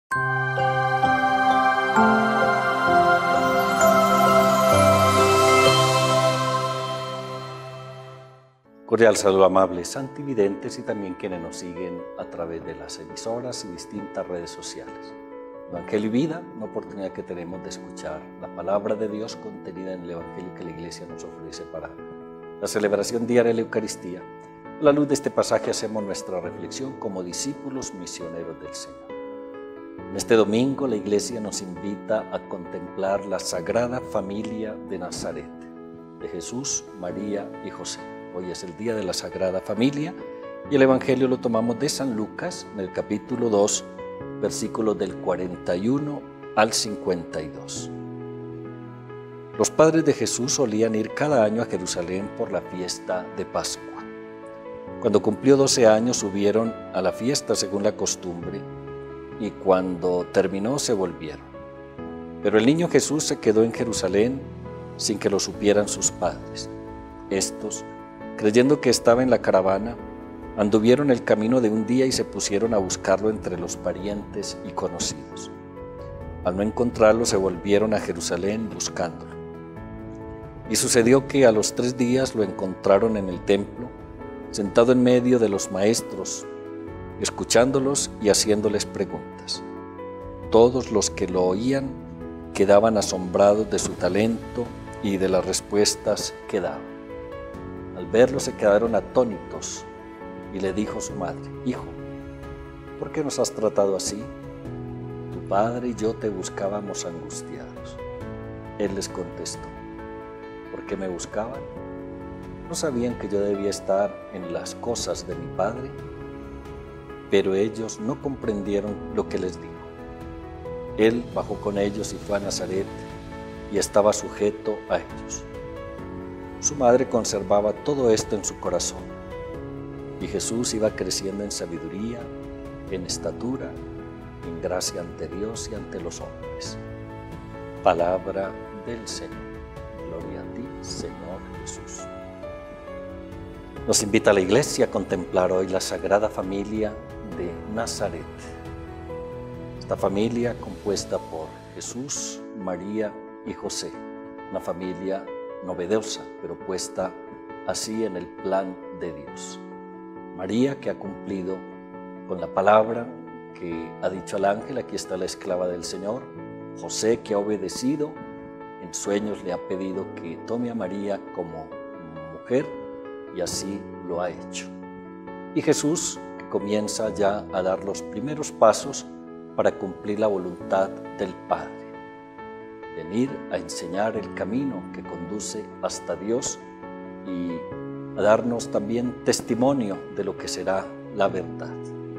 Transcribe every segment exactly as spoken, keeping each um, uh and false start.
Cordial saludo, amables santividentes y también quienes nos siguen a través de las emisoras y distintas redes sociales. Evangelio y Vida, una oportunidad que tenemos de escuchar la palabra de Dios contenida en el Evangelio que la Iglesia nos ofrece para la celebración diaria de la Eucaristía. A la luz de este pasaje hacemos nuestra reflexión como discípulos misioneros del Señor. En este domingo la Iglesia nos invita a contemplar la Sagrada Familia de Nazaret, de Jesús, María y José. Hoy es el día de la Sagrada Familia y el Evangelio lo tomamos de San Lucas en el capítulo dos, versículos del cuarenta y uno al cincuenta y dos. Los padres de Jesús solían ir cada año a Jerusalén por la fiesta de Pascua. Cuando cumplió doce años subieron a la fiesta según la costumbre y cuando terminó se volvieron. Pero el niño Jesús se quedó en Jerusalén sin que lo supieran sus padres. Estos, creyendo que estaba en la caravana, anduvieron el camino de un día y se pusieron a buscarlo entre los parientes y conocidos. Al no encontrarlo, se volvieron a Jerusalén buscándolo. Y sucedió que a los tres días lo encontraron en el templo, sentado en medio de los maestros, escuchándolos y haciéndoles preguntas. Todos los que lo oían quedaban asombrados de su talento y de las respuestas que daba. Al verlo se quedaron atónitos y le dijo su madre: Hijo, ¿por qué nos has tratado así? Tu padre y yo te buscábamos angustiados. Él les contestó: ¿por qué me buscaban? ¿No sabían que yo debía estar en las cosas de mi padre? Pero ellos no comprendieron lo que les dijo. Él bajó con ellos y fue a Nazaret y estaba sujeto a ellos. Su madre conservaba todo esto en su corazón. Y Jesús iba creciendo en sabiduría, en estatura, en gracia ante Dios y ante los hombres. Palabra del Señor. Gloria a ti, Señor Jesús. Nos invita a la Iglesia a contemplar hoy la Sagrada Familia de Nazaret. Esta familia compuesta por Jesús, María y José. Una familia novedosa, pero puesta así en el plan de Dios. María, que ha cumplido con la palabra que ha dicho al ángel: aquí está la esclava del Señor. José, que ha obedecido, en sueños le ha pedido que tome a María como mujer y así lo ha hecho. Y Jesús, que comienza ya a dar los primeros pasos para cumplir la voluntad del Padre. Venir a enseñar el camino que conduce hasta Dios y a darnos también testimonio de lo que será la verdad.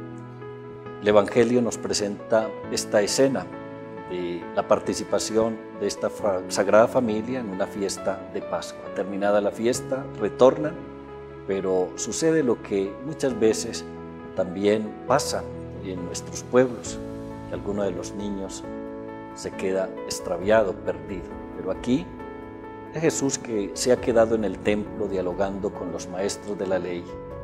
El Evangelio nos presenta esta escena de la participación de esta Sagrada Familia en una fiesta de Pascua. Terminada la fiesta, retornan, pero sucede lo que muchas veces también pasa en nuestros pueblos, que alguno de los niños se queda extraviado, perdido. Pero aquí es Jesús que se ha quedado en el templo dialogando con los maestros de la ley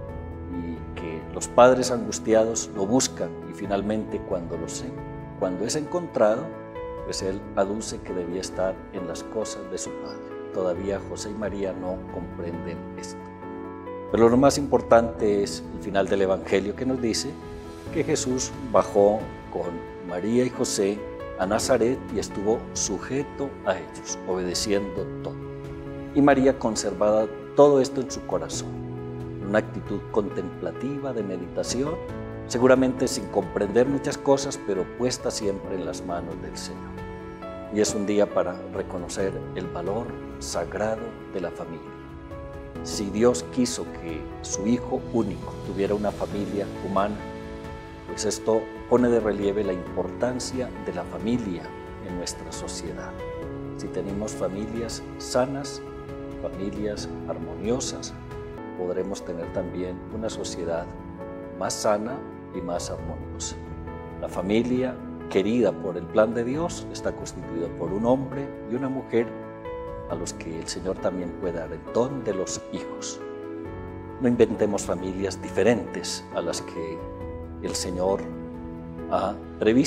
y que los padres angustiados lo buscan y finalmente cuando, lo sé, cuando es encontrado, pues él aduce que debía estar en las cosas de su padre. Todavía José y María no comprenden esto. Pero lo más importante es el final del Evangelio que nos dice que Jesús bajó con María y José a Nazaret y estuvo sujeto a ellos, obedeciendo todo. Y María conservaba todo esto en su corazón, una actitud contemplativa de meditación, seguramente sin comprender muchas cosas, pero puesta siempre en las manos del Señor. Y es un día para reconocer el valor sagrado de la familia. Si Dios quiso que su Hijo único tuviera una familia humana, pues esto pone de relieve la importancia de la familia en nuestra sociedad. Si tenemos familias sanas, familias armoniosas, podremos tener también una sociedad más sana y más armoniosa. La familia querida por el plan de Dios está constituida por un hombre y una mujer a los que el Señor también puede dar el don de los hijos. No inventemos familias diferentes a las que el Señor ha previsto.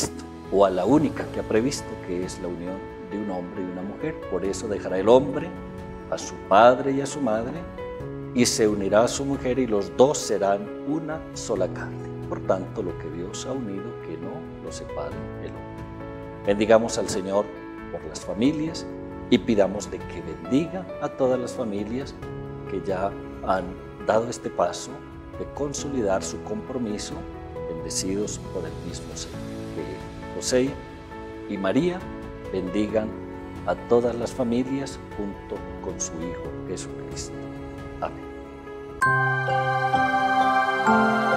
o a la única que ha previsto, que es la unión de un hombre y una mujer. Por eso dejará el hombre a su padre y a su madre, y se unirá a su mujer, y los dos serán una sola carne. Por tanto, lo que Dios ha unido, que no lo separe el hombre. Bendigamos al Señor por las familias y pidamos de que bendiga a todas las familias que ya han dado este paso de consolidar su compromiso, bendecidos por el mismo Señor. Que José y María bendigan a todas las familias junto con su Hijo Jesucristo. Amén.